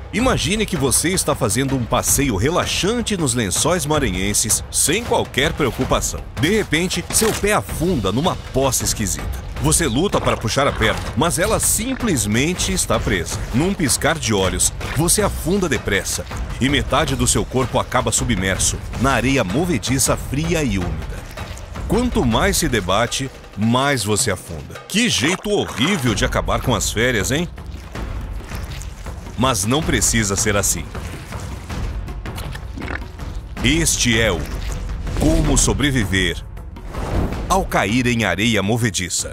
Imagine que você está fazendo um passeio relaxante nos Lençóis Maranhenses sem qualquer preocupação. De repente, seu pé afunda numa poça esquisita. Você luta para puxar a perna, mas ela simplesmente está presa. Num piscar de olhos, você afunda depressa e metade do seu corpo acaba submerso na areia movediça fria e úmida. Quanto mais se debate, mais você afunda. Que jeito horrível de acabar com as férias, hein? Mas não precisa ser assim. Este é o Como Sobreviver ao Cair em Areia Movediça.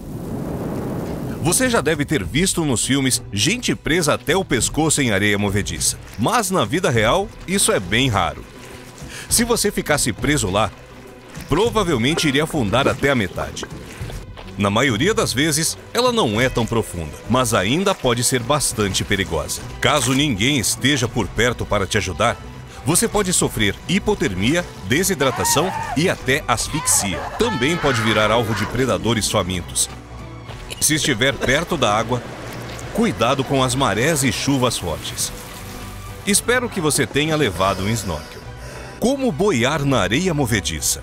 Você já deve ter visto nos filmes gente presa até o pescoço em areia movediça, mas na vida real isso é bem raro. Se você ficasse preso lá, provavelmente iria afundar até a metade. Na maioria das vezes, ela não é tão profunda, mas ainda pode ser bastante perigosa. Caso ninguém esteja por perto para te ajudar, você pode sofrer hipotermia, desidratação e até asfixia. Também pode virar alvo de predadores famintos. Se estiver perto da água, cuidado com as marés e chuvas fortes. Espero que você tenha levado um snorkel. Como boiar na areia movediça?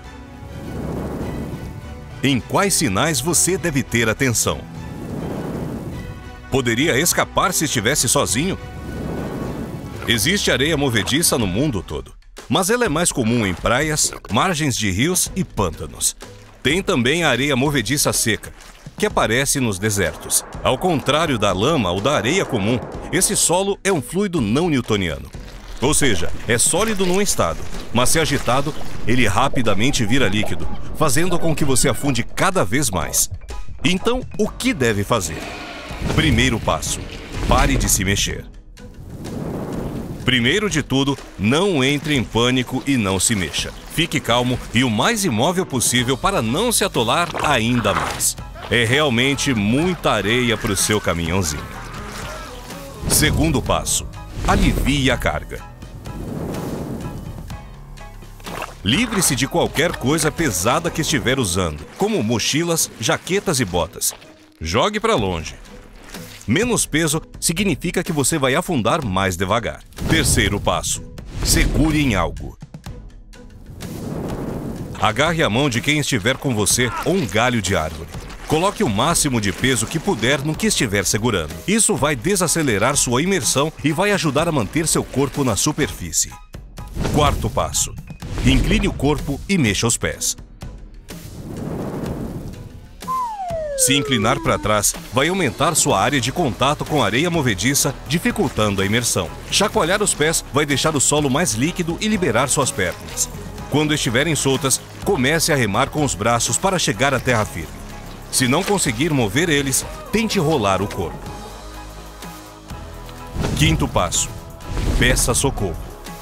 Em quais sinais você deve ter atenção? Poderia escapar se estivesse sozinho? Existe areia movediça no mundo todo, mas ela é mais comum em praias, margens de rios e pântanos. Tem também a areia movediça seca, que aparece nos desertos. Ao contrário da lama ou da areia comum, esse solo é um fluido não newtoniano. Ou seja, é sólido num estado, mas se agitado, ele rapidamente vira líquido, fazendo com que você afunde cada vez mais. Então, o que deve fazer? Primeiro passo: pare de se mexer. Primeiro de tudo, não entre em pânico e não se mexa. Fique calmo e o mais imóvel possível para não se atolar ainda mais. É realmente muita areia para o seu caminhãozinho. Segundo passo: alivie a carga. Livre-se de qualquer coisa pesada que estiver usando, como mochilas, jaquetas e botas. Jogue para longe. Menos peso significa que você vai afundar mais devagar. Terceiro passo: segure em algo. Agarre a mão de quem estiver com você ou um galho de árvore. Coloque o máximo de peso que puder no que estiver segurando. Isso vai desacelerar sua imersão e vai ajudar a manter seu corpo na superfície. Quarto passo: incline o corpo e mexa os pés. Se inclinar para trás, vai aumentar sua área de contato com a areia movediça, dificultando a imersão. Chacoalhar os pés vai deixar o solo mais líquido e liberar suas pernas. Quando estiverem soltas, comece a remar com os braços para chegar à terra firme. Se não conseguir mover eles, tente rolar o corpo. Quinto passo: peça socorro.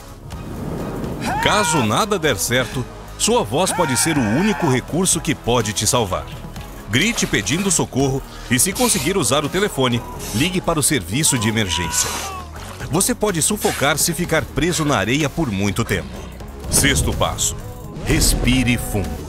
Caso nada der certo, sua voz pode ser o único recurso que pode te salvar. Grite pedindo socorro e, se conseguir usar o telefone, ligue para o serviço de emergência. Você pode sufocar se ficar preso na areia por muito tempo. Sexto passo: respire fundo.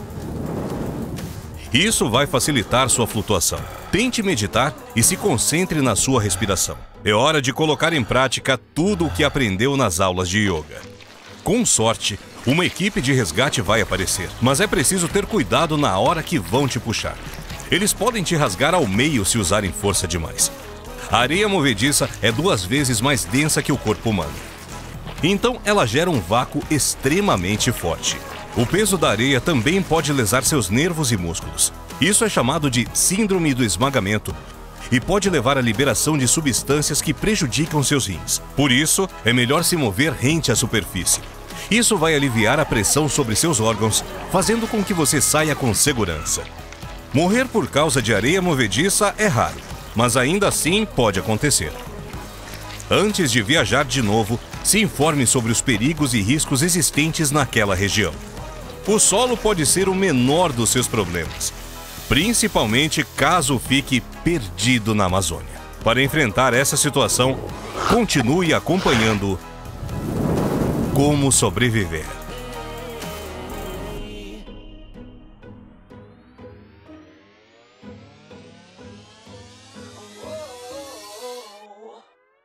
Isso vai facilitar sua flutuação. Tente meditar e se concentre na sua respiração. É hora de colocar em prática tudo o que aprendeu nas aulas de yoga. Com sorte, uma equipe de resgate vai aparecer, mas é preciso ter cuidado na hora que vão te puxar. Eles podem te rasgar ao meio se usarem força demais. A areia movediça é 2 vezes mais densa que o corpo humano. Então ela gera um vácuo extremamente forte. O peso da areia também pode lesar seus nervos e músculos. Isso é chamado de síndrome do esmagamento e pode levar à liberação de substâncias que prejudicam seus rins. Por isso, é melhor se mover rente à superfície. Isso vai aliviar a pressão sobre seus órgãos, fazendo com que você saia com segurança. Morrer por causa de areia movediça é raro, mas ainda assim pode acontecer. Antes de viajar de novo, se informe sobre os perigos e riscos existentes naquela região. O solo pode ser o menor dos seus problemas, principalmente caso fique perdido na Amazônia. Para enfrentar essa situação, continue acompanhando Como Sobreviver.